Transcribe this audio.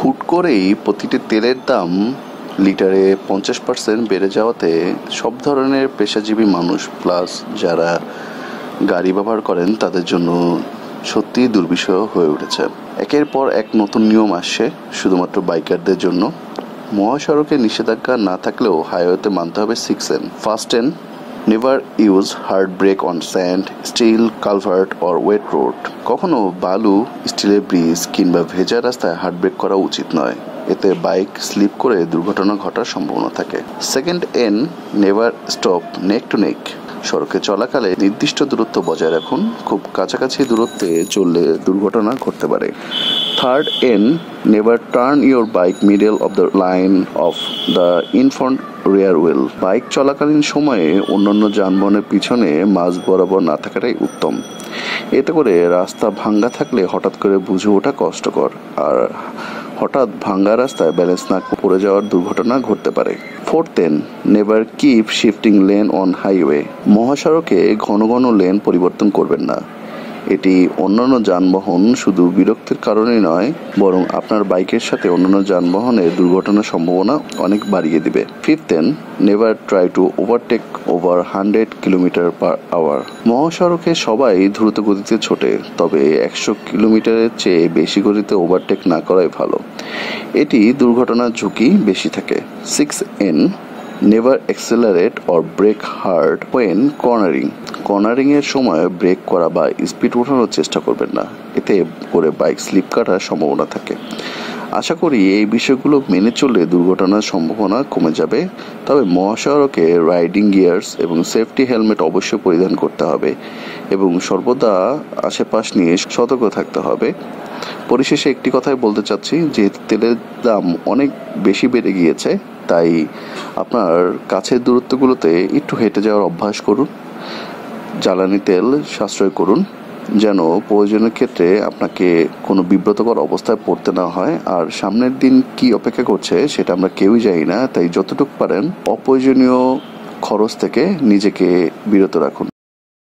হুট করেই প্রতিটি তেলের দাম লিটারে 50% বেড়ে যাওয়াতে সব ধরনের পেশাজীবী মানুষ প্লাস যারা গাড়ি ব্যবহার করেন তাদের জন্য সত্যিই দুর্বিষহ হয়ে উঠেছে। একের পর এক নতুন নিয়ম আসছে শুধুমাত্র বাইকারদের জন্য। মহাসড়কে নিষেধাজ্ঞা না থাকলেও হাইওয়েতে মানতে হবে 6N। First N, never use hard brake on sand, steel, culvert or wet road. কখনো বালু, স্টিলের ব্রিজ কিংবা ভেজা রাস্তায় হার্ড ব্রেক করা উচিত নয়, এতে বাইক স্লিপ করে দুর্ঘটনা ঘটার সম্ভাবনা থাকে। Second N, never stop neck to neck. সড়কে চলাকালে নির্দিষ্ট দূরত্ব বজায় রাখুন, খুব কাছাকাছি দূরত্বে চললে দুর্ঘটনা ঘটতে পারে। Third N, never turn your bike middle of the line of the in front rear wheel. Bike চলাকালীন সময়ে অন্যান্য যানবাহনের পিছনে মাঝ বরাবর না থাকাটাই উত্তম। এতে করে রাস্তা ভাঙ্গা থাকলে হঠাৎ করে বুঝে ওঠা কষ্টকর, আর হঠাৎ ভাঙ্গা রাস্তায় ব্যালেন্স না পড়ে যাওয়ার দুর্ঘটনা ঘটতে পারে। Fourth N, never keep shifting lane on highway. মহাসড়কে ঘন ঘন লেন পরিবর্তন করবেন না, এটি অন্যান্য যানবাহন শুধু বিরক্তির কারণে নয়, বরং আপনার বাইকের সাথে অন্যান্য যানবাহনের দুর্ঘটনার সম্ভাবনা অনেক বাড়িয়ে দিবে। Fifth N, never try to overtake over 100 km/h। মহাসড়কে সবাই দ্রুত গতিতে ছোটে, তবে 100 কিলোমিটারের চেয়ে বেশি গতিতে ওভারটেক না করাই ভালো, এটি দুর্ঘটনার ঝুঁকি বেশি থাকে। 6N, never accelerate or brake hard when cornering. Cornering এর সময় ব্রেক করা বা স্পিড ওঠানোর চেষ্টা করবেন না, এতে করে বাইক স্লিপ কাটার সম্ভাবনা থাকে। আশা করি এই বিষয়গুলো মেনে চললে দুর্ঘটনার সম্ভাবনা কমে যাবে। তবে মহাসড়কে রাইডিং গিয়ার্স এবং সেফটি হেলমেট অবশ্যই পরিধান করতে হবে এবং সর্বদা আশেপাশ নিয়ে সতর্ক থাকতে হবে। পরিশেষে একটি কথাই বলতে চাচ্ছি, যে তেলের দাম অনেক বেশি বেড়ে গিয়েছে, তাই আপনার কাছের দূরত্বগুলোতে একটু হেঁটে যাওয়ার অভ্যাস করুন। জ্বালানি তেল সাশ্রয় করুন, যেন প্রয়োজনের ক্ষেত্রে আপনাকে কোনো বিব্রতকর অবস্থায় পড়তে না হয়। আর সামনের দিন কি অপেক্ষা করছে সেটা আমরা কেউই জানি না, তাই যতটুকু পারেন অপ্রয়োজনীয় খরচ থেকে নিজেকে বিরত রাখুন।